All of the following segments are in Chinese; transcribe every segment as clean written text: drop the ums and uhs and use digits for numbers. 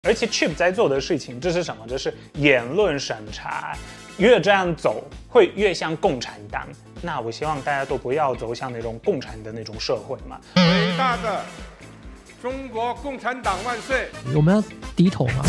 而且 Chip 在做的事情，这是什么？这是言论审查，越这样走，会越像共产党。那我希望大家都不要走向那种共产的那种社会嘛。 伟大的中国共产党万岁！ 我们要低头吗？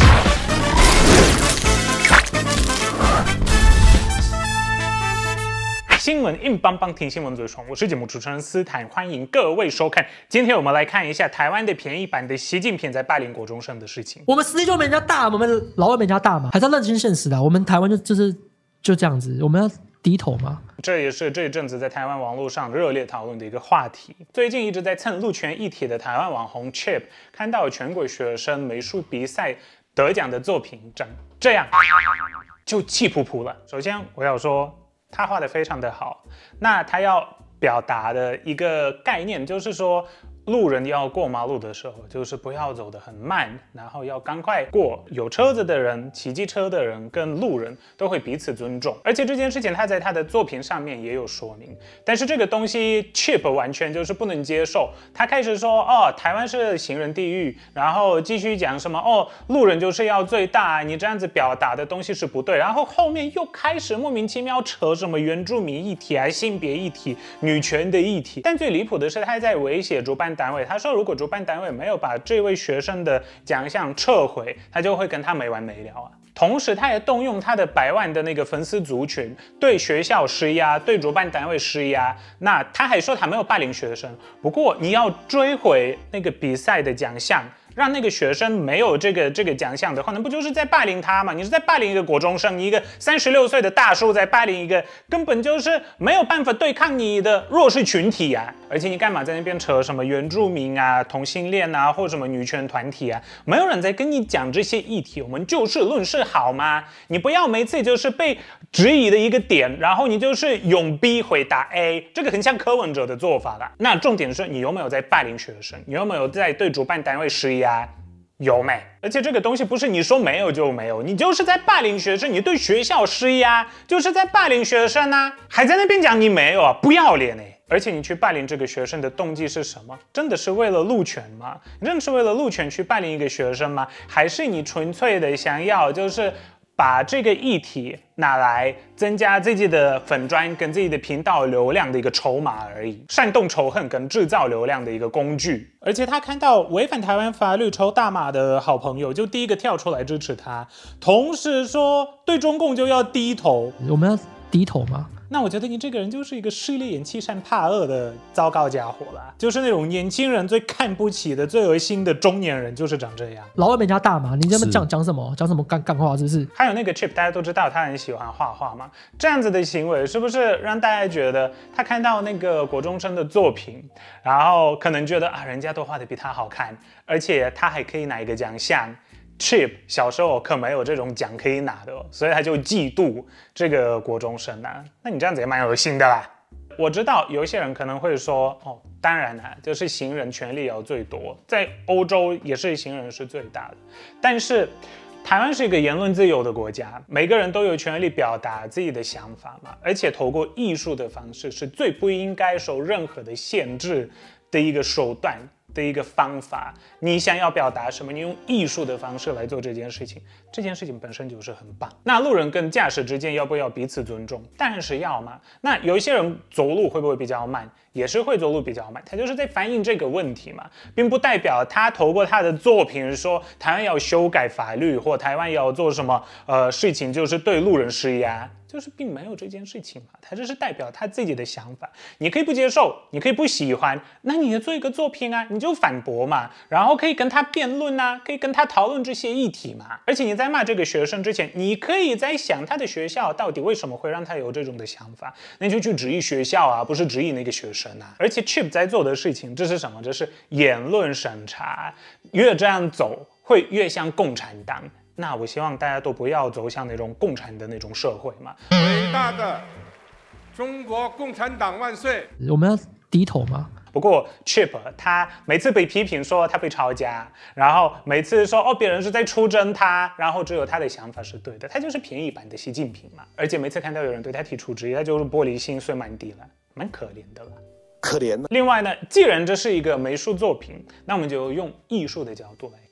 新闻硬邦邦，听新闻最爽。我是节目主持人斯坦，欢迎各位收看。今天我们来看一下台湾的便宜版的习近平在霸凌国中生的事情。 我们实力就没人家大，我们老二没人家大嘛，还是要认清现实的。我们台湾就这样子，我们要低头吗？ 这也是这一阵子在台湾网络上热烈讨论的一个话题。最近一直在蹭路权议题的台湾网红 Chip， 看到全国学生美术比赛得奖的作品长这样，就气噗噗了。首先我要说，他画得非常的好。那他要表达的一个概念就是说，路人要过马路的时候，就是不要走得很慢，然后要赶快过。有车子的人、骑机车的人跟路人都会彼此尊重。而且这件事情他在他的作品上面也有说明。但是这个东西 Chip 完全就是不能接受。他开始说台湾是行人地狱，然后继续讲什么路人就是要最大，你这样子表达的东西是不对。然后后面又开始莫名其妙扯什么原住民议题啊、性别议题、女权的议题。但最离谱的是，他还在威胁主办单位，他说如果主办单位没有把这位学生的奖项撤回，他就会跟他没完没了啊。同时，他也动用他的100万的那个粉丝族群，对学校施压，对主办单位施压。那他还说他没有霸凌学生，不过你要追回那个比赛的奖项，让那个学生没有这个奖项的话，那不就是在霸凌他吗？你是在霸凌一个国中生，一个36岁的大叔在霸凌一个根本就是没有办法对抗你的弱势群体啊！而且你干嘛在那边扯什么原住民啊、同性恋啊，或什么女权团体啊？没有人在跟你讲这些议题，我们就事论事好吗？你不要每次就是被质疑的一个点，然后你就是用 B 回答 A， 这个很像柯文哲的做法啦。那重点是你有没有在霸凌学生？你有没有在对主办单位施压？有没？而且这个东西不是你说没有就没有，你就是在霸凌学生，你对学校施压，就是在霸凌学生啊，还在那边讲你没有啊，不要脸欸！而且你去霸凌这个学生的动机是什么？真的是为了路权吗？你真的是为了路权去霸凌一个学生吗？还是你纯粹的想要就是把这个议题拿来增加自己的粉专跟自己的频道流量的一个筹码而已，煽动仇恨跟制造流量的一个工具。而且他看到违反台湾法律抽大麻的好朋友，就第一个跳出来支持他，同时说对中共就要低头。 我们要低头吗？ 那我觉得你这个人就是一个势利眼、欺善怕恶的糟糕家伙啦，就是那种年轻人最看不起的、最恶心的中年人，就是长这样。 老二没人家大嘛？你这么讲什么？讲什么干话？是不是？ 还有那个 Chip， 大家都知道他很喜欢画画嘛，这样子的行为是不是让大家觉得他看到那个国中生的作品，然后可能觉得人家都画得比他好看，而且他还可以拿一个奖项。Chip 小时候可没有这种奖可以拿的，所以他就嫉妒这个国中生啊。那你这样子也蛮恶心的啦。我知道有一些人可能会说，当然啦，就是行人权利要最多，在欧洲也是行人是最大的。但是台湾是一个言论自由的国家，每个人都有权利表达自己的想法嘛，而且透过艺术的方式是最不应该受任何的限制的一个手段。的一个方法，你想要表达什么，你用艺术的方式来做这件事情，这件事情本身就是很棒。那路人跟驾驶之间要不要彼此尊重？当然是要嘛。那有一些人走路会不会比较慢？也是会走路比较慢，他就是在反映这个问题嘛，并不代表他透过他的作品说台湾要修改法律或台湾要做什么事情，就是对路人施压。就是并没有这件事情嘛，他这是代表他自己的想法，你可以不接受，你可以不喜欢，那你也做一个作品啊，你就反驳嘛，然后可以跟他辩论啊，可以跟他讨论这些议题嘛。而且你在骂这个学生之前，你可以在想他的学校到底为什么会让他有这种的想法，那就去质疑学校啊，不是质疑那个学生啊。而且 Chip 在做的事情，这是什么？这是言论审查，越这样走会越像共产党。那我希望大家都不要走向那种共产的那种社会嘛。 伟大的中国共产党万岁！ 我们要低头吗？ 不过 Chip 他每次被批评说他被抄家，然后每次说别人是在出征他，然后只有他的想法是对的，他就是便宜版的习近平嘛。而且每次看到有人对他提出质疑，他就是玻璃心碎满地了，蛮可怜的了。 可怜呢。 另外呢，既然这是一个美术作品，那我们就用艺术的角度来看。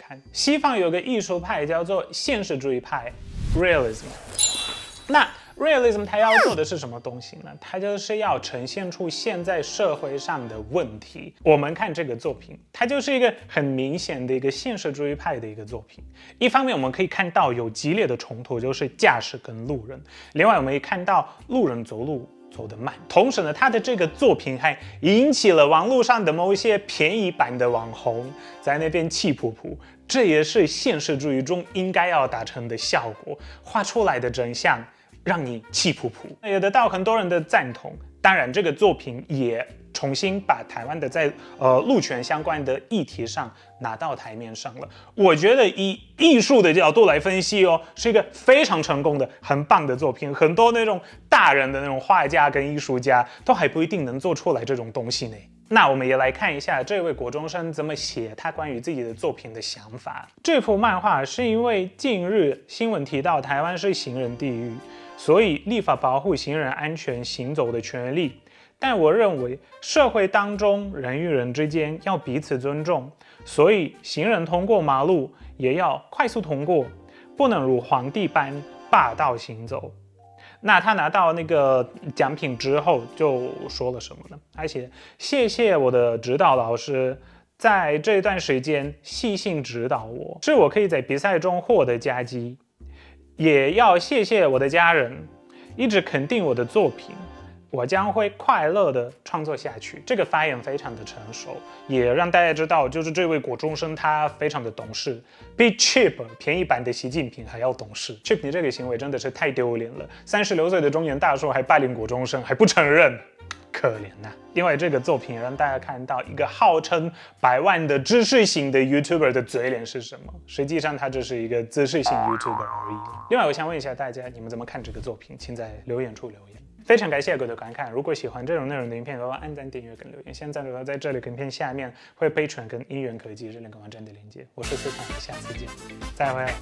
看。西方有个艺术派叫做现实主义派 （realism）。那 realism 它要做的是什么东西呢？它就是要呈现出现在社会上的问题。我们看这个作品，它就是一个很明显的一个现实主义派的一个作品。一方面我们可以看到有激烈的冲突，就是驾驶跟路人；另外我们也看到路人走路走得慢。同时呢，他的这个作品还引起了网络上的某一些便宜版的网红在那边气噗噗。这也是现实主义中应该要达成的效果，画出来的真相让你气噗噗，也得到很多人的赞同。当然，这个作品也重新把台湾的在路权相关的议题上拿到台面上了。我觉得以艺术的角度来分析哦，是一个非常成功的、很棒的作品。很多那种大人的那种画家跟艺术家都还不一定能做出来这种东西呢。那我们也来看一下这位国中生怎么写他关于自己的作品的想法。这幅漫画是因为近日新闻提到台湾是行人地狱，所以立法保护行人安全行走的权利。但我认为社会当中人与人之间要彼此尊重，所以行人通过马路也要快速通过，不能如皇帝般霸道行走。那他拿到那个奖品之后就说了什么呢？而且谢谢我的指导老师，在这段时间细心指导我，是我可以在比赛中获得佳绩。也要谢谢我的家人，一直肯定我的作品。我将会快乐的创作下去。这个发言非常的成熟，也让大家知道，就是这位国中生他非常的懂事，比 Chip 便宜版的习近平还要懂事。Chip 你这个行为真的是太丢脸了，36岁的中年大叔还霸凌国中生，还不承认，可怜呐！因为这个作品让大家看到一个号称100万的知识型的 YouTuber 的嘴脸是什么，实际上他只是一个知识型 YouTuber 而已。另外，我想问一下大家，你们怎么看这个作品？请在留言处留言。非常感谢各位的观看，如果喜欢这种内容的影片，别忘按赞、订阅跟留言。现在在这里影片下面会有 Patreon 跟音源科技这两个网站的连接。我是思康，下次见，再会。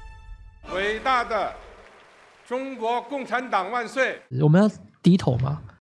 伟大的中国共产党万岁！ 我们要低头吗？